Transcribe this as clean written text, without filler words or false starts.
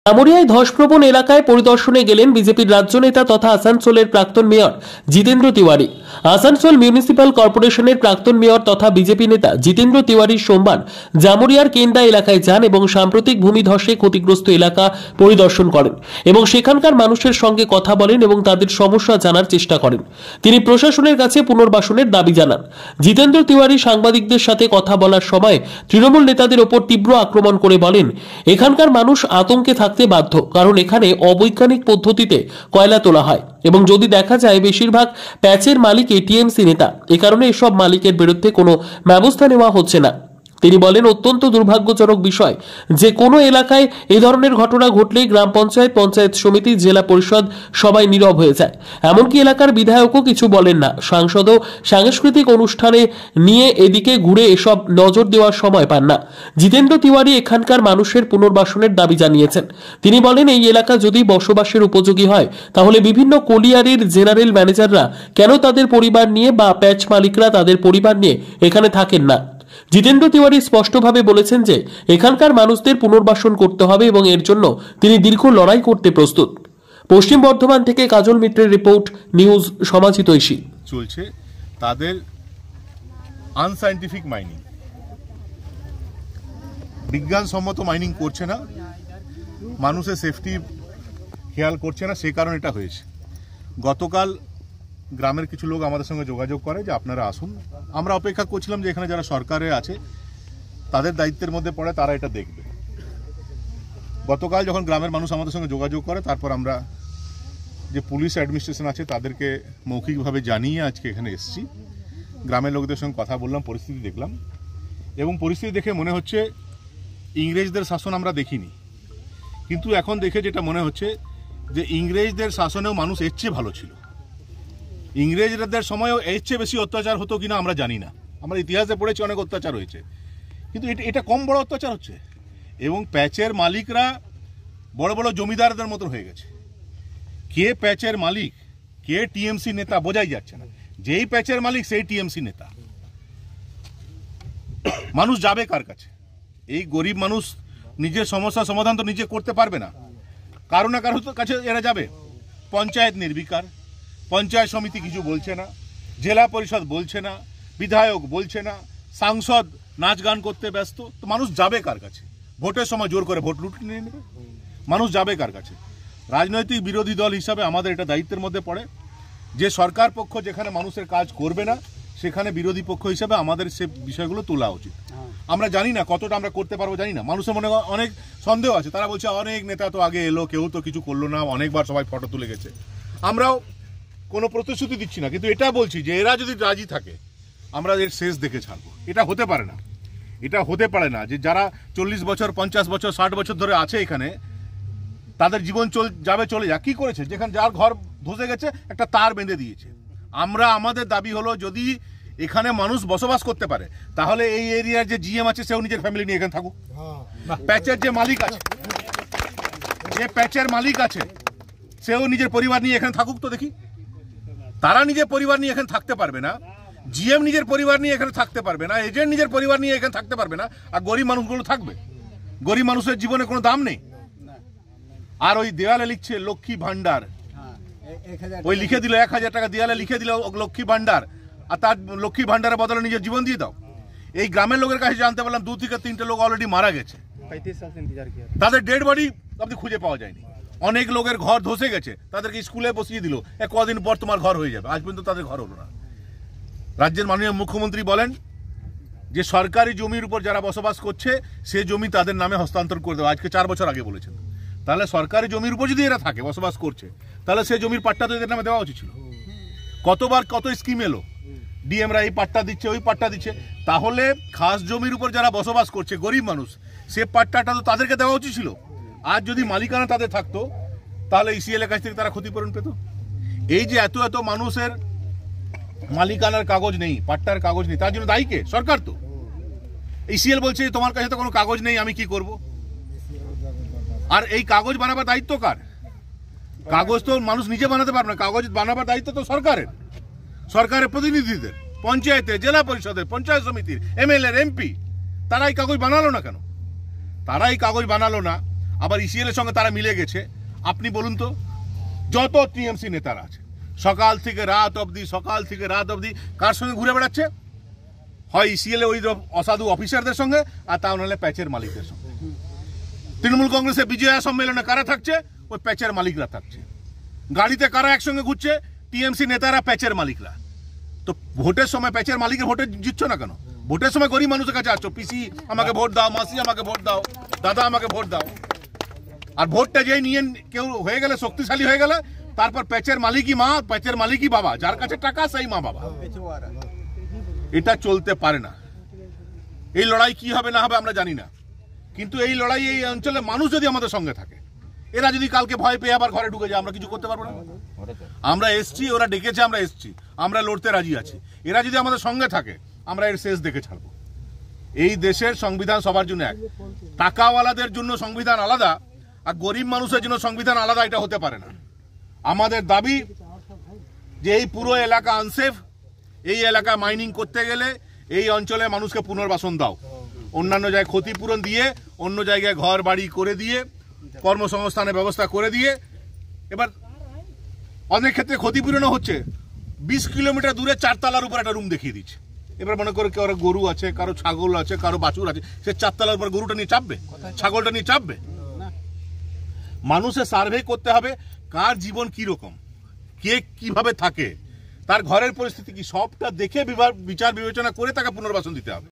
জামুরিয়ায় ধসপ্রবণ এলাকায় পরিদর্শনে গেলেন বিজেপির রাজ্য নেতা তথা আসানসোলের প্রাক্তন মেয়র জিতেন্দ্র তিওয়ারি। আসানসোল মিউনিসিপ্যাল কর্পোরেশনের প্রাক্তন মেয়র তথা বিজেপি নেতা জিতেন্দ্র তিওয়ারি সোমবার জামুরিয়ার কেন্ডা এলাকায় যান এবং সাম্প্রতিক ভূমিধসে ক্ষতিগ্রস্ত এলাকা পরিদর্শন করেন এবং সেখানকার মানুষের সঙ্গে কথা বলেন এবং তাদের সমস্যা জানার চেষ্টা করেন। তিনি প্রশাসনের কাছে পুনর্বাসনের দাবি জানান। জিতেন্দ্র তিওয়ারি সাংবাদিকদের সাথে কথা বলার সময় তৃণমূল নেতাদের ওপর তীব্র আক্রমণ করে বলেন, এখানকার মানুষ আতঙ্কে থাকতে বাধ্য, কারণ এখানে অবৈজ্ঞানিক পদ্ধতিতে কয়লা তোলা হয় এবং যদি দেখা যায় বেশিরভাগ প্যাচের মালিক টিএমসি নেতা। এ কারণে এসব মালিকের বিরুদ্ধে কোনো ব্যবস্থা নেওয়া হচ্ছে না। তিনি বলেন, অত্যন্ত দুর্ভাগ্যজনক বিষয় যে কোনো এলাকায় এই ধরনের ঘটনা ঘটলেই গ্রাম পঞ্চায়েত, পঞ্চায়েত সমিতি, জেলা পরিষদ সবাই নীরব হয়ে যায়। এমনকি এলাকার বিধায়কও কিছু বলেন না। সাংসদও সাংস্কৃতিক অনুষ্ঠানে নিয়ে এদিকে ঘুরে এসব নজর দেওয়ার সময় পান না। জিতেন্দ্র তিওয়ারি এখানকার মানুষের পুনর্বাসনের দাবি জানিয়েছেন। তিনি বলেন, এই এলাকা যদি বসবাসের উপযোগী হয় তাহলে বিভিন্ন কোলিয়ারির জেনারেল ম্যানেজাররা কেন তাদের পরিবার নিয়ে বা প্যাচ মালিকরা তাদের পরিবার নিয়ে এখানে থাকেন না। জিতেন্দ্র তিওয়ারি স্পষ্টভাবে বলেছেন যে এখানকার মানুষদের পুনর্বাসন করতে হবে এবং এর জন্য তিনি দীর্ঘ লড়াই করতে প্রস্তুত। পশ্চিম বর্ধমান থেকে কাজল মিত্রের রিপোর্ট, নিউজ সমাজহিতৈষী। চলছে তাদের আনসাইন্টিফিক মাইনিং, বিজ্ঞানসম্মত মাইনিং করছে না, মানুষের সেফটি খেয়াল করছে না, সেই কারণে এটা হয়েছে। গতকাল গ্রামের কিছু লোক আমাদের সঙ্গে যোগাযোগ করে যে আপনারা আসুন। আমরা অপেক্ষা করছিলাম যে এখানে যারা সরকারে আছে তাদের দায়িত্বের মধ্যে পড়ে, তারা এটা দেখবে। গতকাল যখন গ্রামের মানুষ আমাদের সঙ্গে যোগাযোগ করে, তারপর আমরা যে পুলিশ অ্যাডমিনিস্ট্রেশন আছে তাদেরকে মৌখিকভাবে জানিয়ে আজকে এখানে এসেছি। গ্রামের লোকদের সঙ্গে কথা বললাম, পরিস্থিতি দেখলাম এবং পরিস্থিতি দেখে মনে হচ্ছে ইংরেজদের শাসন আমরা দেখিনি, কিন্তু এখন দেখে যেটা মনে হচ্ছে যে ইংরেজদের শাসনেও মানুষ এর চেয়ে ভালো ছিল। ইংরেজদের সময়ও এর চেয়ে বেশি অত্যাচার হতো কিনা আমরা জানি না, আমরা ইতিহাসে পড়েছি অনেক অত্যাচার হয়েছে, কিন্তু এটা কম বড় অত্যাচার হচ্ছে। এবং প্যাচের মালিকরা বড় বড় জমিদারদের মতো হয়ে গেছে। কে প্যাচের মালিক, কে টিএমসি নেতা বোঝাই যাচ্ছে না। যেই প্যাচের মালিক সেই টিএমসি নেতা। মানুষ যাবে কার কাছে? এই গরিব মানুষ নিজের সমস্যার সমাধান তো নিজে করতে পারবে না, কারো না কারো কাছে এরা যাবে। পঞ্চায়েত নির্বিকার, পঞ্চায়েত সমিতি কিছু বলছে না, জেলা পরিষদ বলছে না, বিধায়ক বলছে না, সাংসদ নাচ গান করতে ব্যস্ত। তো মানুষ যাবে কার কাছে? ভোটের সময় জোর করে ভোট লুট নিয়ে নেবে। মানুষ যাবে কার কাছে? রাজনৈতিক বিরোধী দল হিসাবে আমাদের এটা দায়িত্বের মধ্যে পড়ে যে সরকার পক্ষ যেখানে মানুষের কাজ করবে না সেখানে বিরোধী পক্ষ হিসাবে আমাদের সে বিষয়গুলো তোলা উচিত। আমরা জানি না কতটা আমরা করতে পারবো, জানি না। মানুষের মনে অনেক সন্দেহ আছে, তারা বলছে অনেক নেতা তো আগে এলো, কেউ তো কিছু করলো না, অনেকবার সবাই ফটো তুলে গেছে। আমরাও কোনো প্রতিশ্রুতি দিচ্ছি না, কিন্তু এটা বলছি যে এরা যদি রাজি থাকে আমরা এর শেষ দেখে ছাড়বো। এটা হতে পারে না, এটা হতে পারে না যে যারা 40 বছর, 50 বছর, 60 বছর ধরে আছে এখানে, তাদের জীবন চলে যাক। কি করেছে? যেখানে যার ঘর ধসে গেছে একটা তার বেঁধে দিয়েছে। আমরা আমাদের দাবি হলো যদি এখানে মানুষ বসবাস করতে পারে তাহলে এই এরিয়ার যে জিএম আছে সেও নিজের ফ্যামিলি নিয়ে এখানে থাকুক। প্যাচের যে মালিক আছে, যে প্যাচের মালিক আছে সেও নিজের পরিবার নিয়ে এখানে থাকুক। তো দেখি, তারা নিজের পরিবার নিয়ে এখানে থাকতে পারবে না, জিএম নিজের পরিবার নিয়ে এখানে থাকতে পারবে না, এজেন্ট নিজের পরিবার নিয়ে এখানে থাকতে পারবে না, আর গরিব মানুষগুলো থাকবে। গরিব মানুষের জীবনে কোনো দাম নেই। আর ওই দেওয়ালে লিখছে লক্ষ্মী ভান্ডার, ওই লিখে দিল 1000 টাকা দেওয়ালে লিখে দিল লক্ষ্মী ভান্ডার, আর তার লক্ষ্মী ভান্ডারের বদলে নিজের জীবন দিয়ে দাও। এই গ্রামের লোকের কাছে জানতে পারলাম 2 থেকে 3টে লোক অলরেডি মারা গেছে, তাদের ডেড বডি আপনি খুঁজে পাওয়া যায়নি। অনেক লোকের ঘর ধসে গেছে, তাদেরকে স্কুলে বসিয়ে দিল, কদিন পর তোমার ঘর হয়ে যাবে, আজ পর্যন্ত তাদের ঘর হলো না। রাজ্যের মাননীয় মুখ্যমন্ত্রী বলেন যে সরকারি জমির উপর যারা বসবাস করছে সে জমি তাদের নামে হস্তান্তর করে দেওয়া, আজকে 4 বছর আগে বলেছেন। তাহলে সরকারি জমির উপর যদি এরা থাকে, বসবাস করছে, তাহলে সেই জমির পাট্টা তো এদের নামে দেওয়া উচিত ছিল। কতবার কত স্কিম এলো, ডিএমরা এই পাট্টা দিচ্ছে, ওই পাট্টা দিচ্ছে। তাহলে খাস জমির উপর যারা বসবাস করছে, গরিব মানুষ, সে পাট্টাটা তো তাদেরকে দেওয়া উচিত ছিল। আর যদি মালিকানা তাদের থাকতো তাহলে ইসিএল এর কাছ থেকে তারা ক্ষতিপূরণ পেত। এই যে এত এত মানুষের মালিকানার কাগজ নেই, পাট্টার কাগজ নেই, তার জন্য দায়ী কে? সরকার। তো ইসিএল বলছে তোমার কাছে তো কোনো কাগজ নেই, আমি কি করব? আর এই কাগজ বানাবার দায়িত্ব কার? কাগজ তো মানুষ নিজে বানাতে পারবে না, কাগজ বানাবার দায়িত্ব তো সরকারের, সরকারের প্রতিনিধিদের, পঞ্চায়েতের, জেলা পরিষদের, পঞ্চায়েত সমিতির, এমএলএ, এমপি। তারা এই কাগজ বানালো না কেন? তারা এই কাগজ বানালো না। আবার ইসিএল এর সঙ্গে তারা মিলে গেছে। আপনি বলুন তো, যত টিএমসি নেতারা আছে সকাল থেকে রাত অবধি কার সঙ্গে ঘুরে বেড়াচ্ছে? হয় ইসিএল ওই অসাধু অফিসারদের সঙ্গে, আর তা নাহলে প্যাচের মালিকদের সঙ্গে। তৃণমূল কংগ্রেসের বিজয়া সম্মেলনে কারা থাকছে? ওই প্যাচের মালিকরা থাকছে। গাড়িতে কারা একসঙ্গে ঘুরছে? টিএমসি নেতারা, প্যাচের মালিকরা। তো ভোটের সময় প্যাচের মালিকের ভোটে জিতছো না কেন? ভোটের সময় গরিব মানুষের কাছে আসছো, পিসি আমাকে ভোট দাও, মাসি আমাকে ভোট দাও, দাদা আমাকে ভোট দাও। আর ভোটটা যেই নিয়ে কেউ হয়ে গেলে, শক্তিশালী হয়ে গেলে, তারপর প্যাচের মালিকই মা, প্যাচের মালিকই বাবা, যার কাছে টাকা সেই মা বাবা। এটা চলতে পারে না। এই লড়াই কি হবে না হবে আমরা জানি না, কিন্তু এই লড়াই এই অঞ্চলের মানুষ যদি আমাদের সঙ্গে থাকে, এরা যদি কালকে ভয় পেয়ে আবার ঘরে ঢুকে যায়, আমরা কিছু করতে পারবো না। আমরা এসছি, ওরা ডেকেছে, আমরা এসছি, আমরা লড়তে রাজি আছি। এরা যদি আমাদের সঙ্গে থাকে, আমরা এর শেষ দেখে ছাড়বো। এই দেশের সংবিধান সবার জন্য এক। টাকাওয়ালাদের জন্য সংবিধান আলাদা, আর গরিব মানুষের জন্য সংবিধান আলাদা, এটা হতে পারে না। আমাদের দাবি যে এই পুরো এলাকা আনসেফ, এই এলাকা মাইনিং করতে গেলে এই অঞ্চলের মানুষকে পুনর্বাসন দাও, অন্যান্য জায়গায় ক্ষতিপূরণ দিয়ে, অন্য জায়গায় ঘর বাড়ি করে দিয়ে, কর্মসংস্থানের ব্যবস্থা করে দিয়ে। এবার অনেক ক্ষেত্রে ক্ষতিপূরণও হচ্ছে। 20 কিলোমিটার দূরে 4 তলার উপর একটা রুম দেখিয়ে দিচ্ছে। এবার মনে করে কারো গরু আছে, কারো ছাগল আছে, কারো বাছুর আছে, সে 4 তলার উপর গরুটা নিয়ে চাপবে, ছাগলটা নিয়ে চাপবে? মানুষের সার্ভে করতে হবে কার জীবন কি রকম, কে কিভাবে থাকে, তার ঘরের পরিস্থিতি কি, সবটা দেখে বিচার বিবেচনা করে তাকে পুনর্বাসন দিতে হবে।